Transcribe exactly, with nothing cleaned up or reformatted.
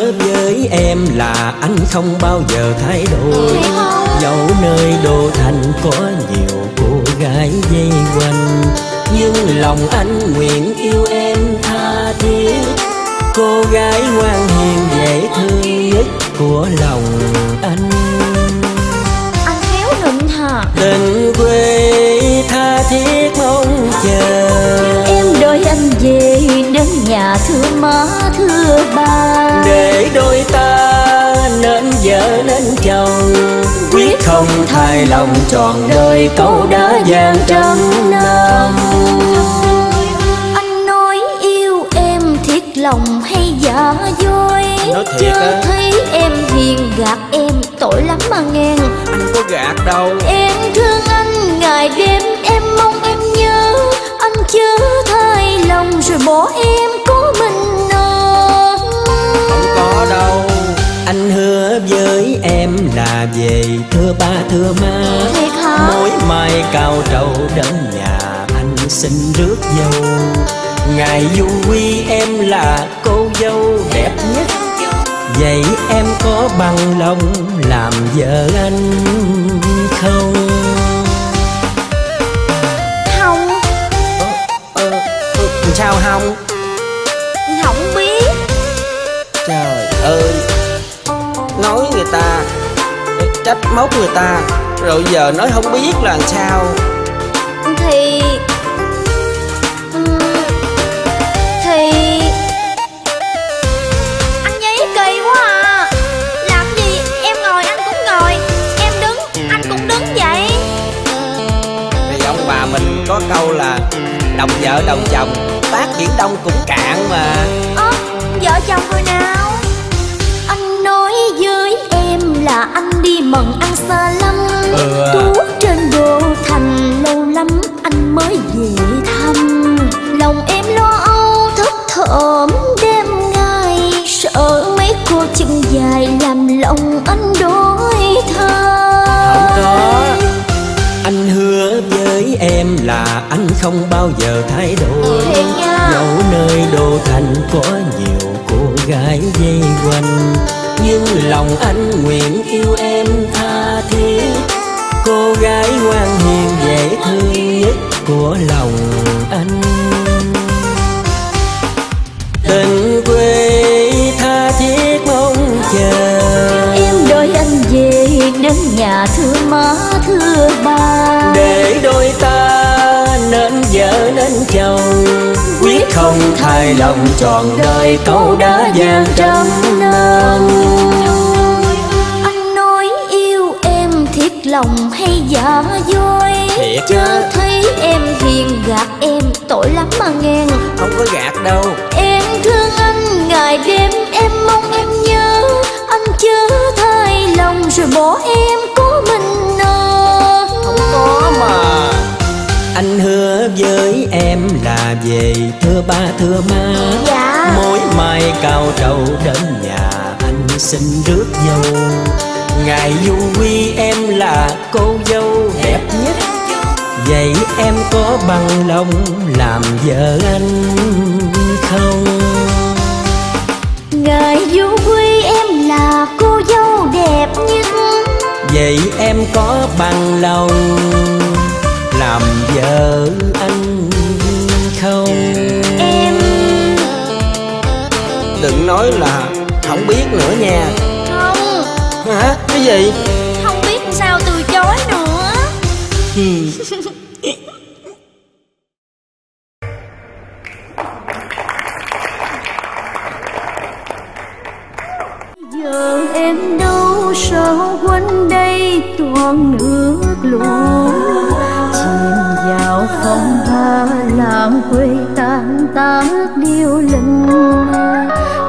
hứa với em là anh không bao giờ thay đổi. Dẫu nơi đô thành có nhiều cô gái dây quanh, nhưng lòng anh nguyện yêu em tha thiết. Cô gái ngoan hiền dễ thương nhất của lòng anh. Anh khéo nịnh hả? Tình quê tha thiết mong chờ. Em đợi anh về đến nhà thưa má thưa ba, để đôi ta nên vợ nên chồng, quyết không thay lòng trọn đời câu đã vàng trăm năm. Anh nói yêu em thiết lòng hay giả dối? Chưa thấy em hiền gạt em tội lắm mà nghe. Anh có gạt đâu. Em thương anh ngày đêm em mong em nhớ. Anh chớ thay lòng rồi bỏ em có mình à. Không có đâu. Anh hứa với em là về thưa ba thưa má. Thiệt hả? Mỗi mai cao trầu đến nhà anh xin rước dâu. Ngày du quy em là cô dâu đẹp nhất. Vậy em có bằng lòng làm vợ anh không? Không. Ờ, ờ, sao không? Không biết. Trời ơi, nói người ta, trách móc người ta, rồi giờ nói không biết là làm sao. Thì Thì anh Nhí kỳ quá à. Làm gì em ngồi anh cũng ngồi, em đứng anh cũng đứng vậy. Thì ông bà mình có câu là đồng vợ đồng chồng, bát biển đông cũng cạn mà. Ơ, vợ chồng người nào? Anh nói với em là anh đi mần ăn xa lắm. Ừ. Tuốt trên đô thành lâu lắm anh mới về thăm. Lòng em lo âu thấp thỏm đêm ngày, sợ mấy cô chân dài làm lòng anh đổi thay. Không có. Anh hứa với em là anh không bao giờ thay đổi. Dẫu nơi đô thành có nhiều cô gái dây quanh, nhưng lòng anh nguyện yêu em tha thiết. Cô gái ngoan hiền dễ thương nhất của lòng anh. Tình quê tha thiết mong chờ. Em đợi anh về đến nhà thưa má thưa ba, để đôi ta nên vợ nên chồng, quyết không thay lòng trọn đời câu đã vàng trăm năm. Anh nói yêu em thiết lòng hay giả dối? Thiệt Chưa á. thấy em hiền gạt em tội lắm mà nghe. Không có gạt đâu. Em thương anh ngày đêm em mong em nhớ. Anh chớ thay lòng rồi bỏ em có mình à. Không có mà. Anh hứa với em là về thưa ba thưa má. Dạ. Mỗi mai cao trầu đến nhà anh xin rước dâu. Ngày du quy em là cô dâu đẹp nhất. Vậy em có bằng lòng làm vợ anh không? Ngày du quy em là cô dâu đẹp nhất. Vậy em có bằng lòng làm vợ anh không? Em đừng nói là không biết nữa nha. không. Hả? Cái gì? Không biết sao từ chối nữa. Giờ em đâu sao quanh đây toàn nước lũ, chìm vào phong ba làm quê tan tác điêu linh.